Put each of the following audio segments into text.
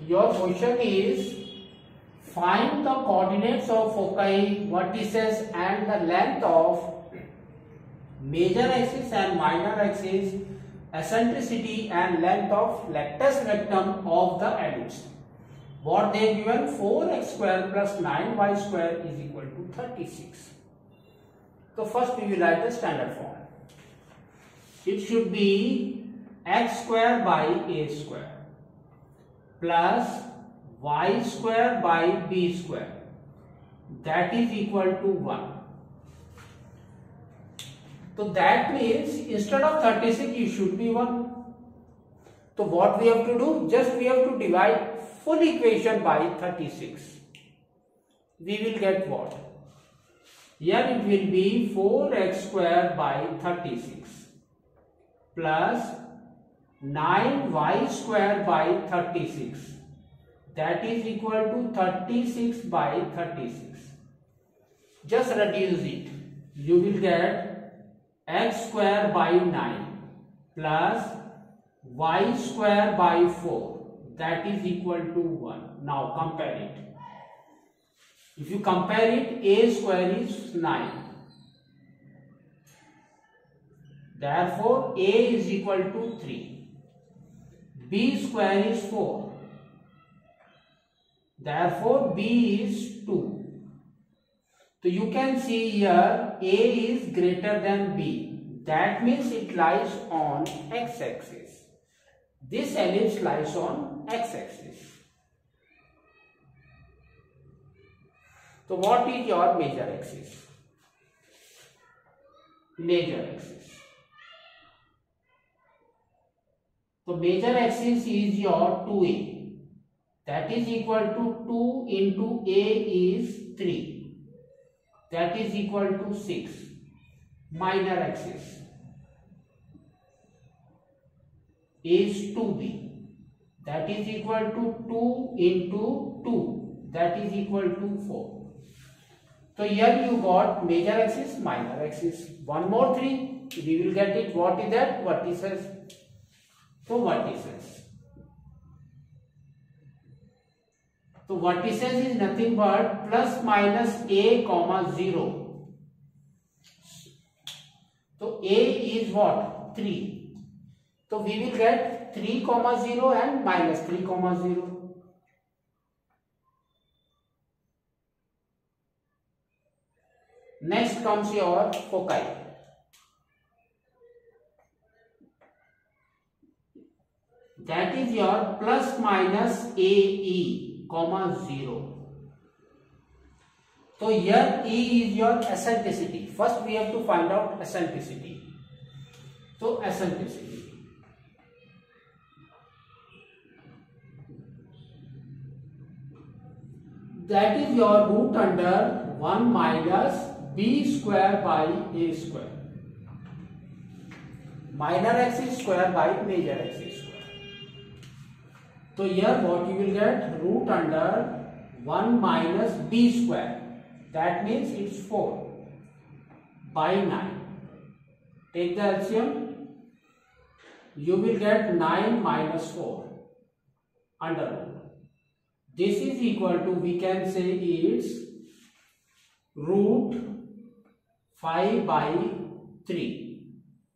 your question is find the coordinates of foci, vertices and the length of major axis and minor axis, eccentricity and length of lactus rectum of the ellipse. What they given? 4x square plus 9y square is equal to 36. So first we will write the standard form. It should be x square by a square plus y square by b square, that is equal to 1. So that means instead of 36 it should be 1. So what we have to do? Just we have to divide full equation by 36. We will get what? Here it will be 4x square by 36 plus 9y square by 36, that is equal to 36 by 36. Just reduce it. You will get x square by 9 plus y square by 4, that is equal to 1. Now compare it. If you compare it, a square is 9. Therefore, a is equal to 3. B square is 4. Therefore, B is 2. So you can see here A is greater than B. That means it lies on x-axis. This ellipse lies on x-axis. So what is your major axis? Major axis. So major axis is your 2a. That is equal to 2 into a is 3. That is equal to 6. Minor axis is 2b. That is equal to 2 into 2. That is equal to 4. So here you got major axis, minor axis. One more 3. We will get it. What is that? Vertices. So vertices. So vertices is nothing but plus minus a comma 0. So a is what? 3. So we will get 3 comma 0 and minus 3 comma 0. Next comes your foci. That is your plus minus AE comma 0. So here E is your eccentricity. First we have to find out eccentricity. So eccentricity. That is your root under 1 minus b square by a square. Minor axis square by major axis square. So here what you will get? Root under 1 minus b square. That means it's 4 by 9. Take the LCM. You will get 9 minus 4 under root. This is equal to, we can say it's root 5 by 3.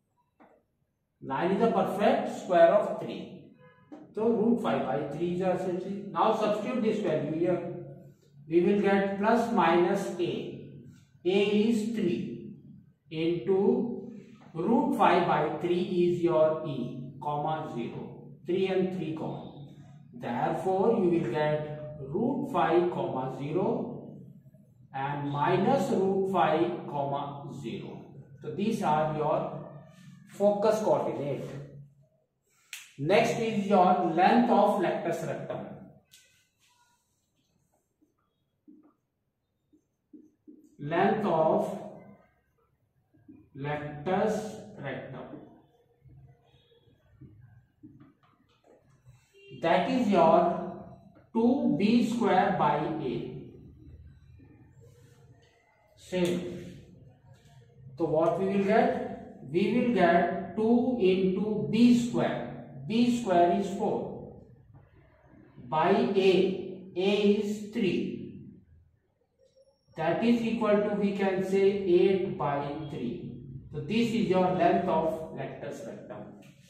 9 is a perfect square of 3. So root 5 by 3 is essentially. Now substitute this value here. We will get plus minus a. A is 3 into root 5 by 3 is your e, comma 0. 3 and 3 comma. Therefore, you will get root 5 comma 0 and minus root 5 comma 0. So these are your focus coordinate. Next is your length of lactus rectum. Length of lactus rectum. That is your 2b square by a. Same. So what we will get? We will get 2 into b square. B square is 4 by A. A is 3. That is equal to, we can say, 8 by 3. So this is your length of lectus rectum.